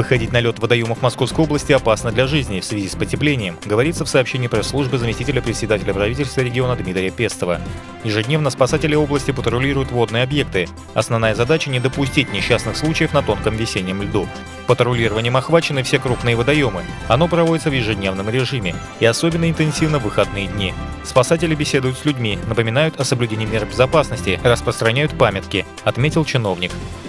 Выходить на лед в водоемах Московской области опасно для жизни в связи с потеплением, говорится в сообщении пресс-службы заместителя председателя правительства региона Дмитрия Пестова. Ежедневно спасатели области патрулируют водные объекты. Основная задача – не допустить несчастных случаев на тонком весеннем льду. Патрулированием охвачены все крупные водоемы. Оно проводится в ежедневном режиме и особенно интенсивно в выходные дни. Спасатели беседуют с людьми, напоминают о соблюдении мер безопасности, распространяют памятки, отметил чиновник.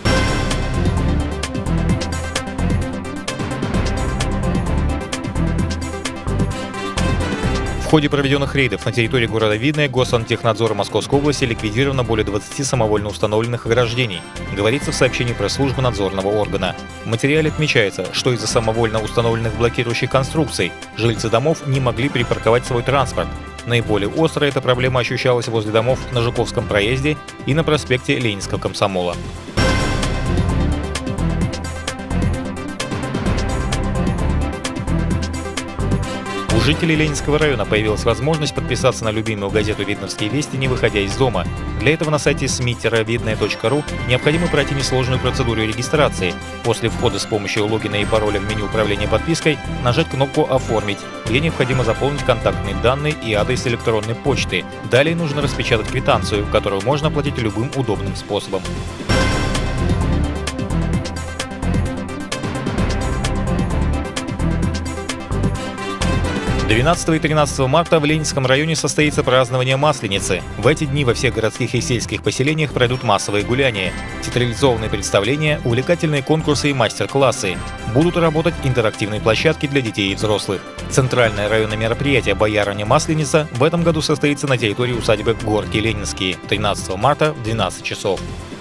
В ходе проведенных рейдов на территории города Видное Госсантехнадзора Московской области ликвидировано более 20 самовольно установленных ограждений, говорится в сообщении пресс-службы надзорного органа. В материале отмечается, что из-за самовольно установленных блокирующих конструкций жильцы домов не могли припарковать свой транспорт. Наиболее остро эта проблема ощущалась возле домов на Жуковском проезде и на проспекте Ленинского комсомола. У жителей Ленинского района появилась возможность подписаться на любимую газету «Видновские вести», не выходя из дома. Для этого на сайте smi-vidное.ru необходимо пройти несложную процедуру регистрации. После входа с помощью логина и пароля в меню управления подпиской нажать кнопку «Оформить», где необходимо заполнить контактные данные и адрес электронной почты. Далее нужно распечатать квитанцию, которую можно оплатить любым удобным способом. 12 и 13 марта в Ленинском районе состоится празднование Масленицы. В эти дни во всех городских и сельских поселениях пройдут массовые гуляния, театрализованные представления, увлекательные конкурсы и мастер-классы. Будут работать интерактивные площадки для детей и взрослых. Центральное районное мероприятие «Боярыня Масленица» в этом году состоится на территории усадьбы Горки Ленинские 13 марта в 12 часов.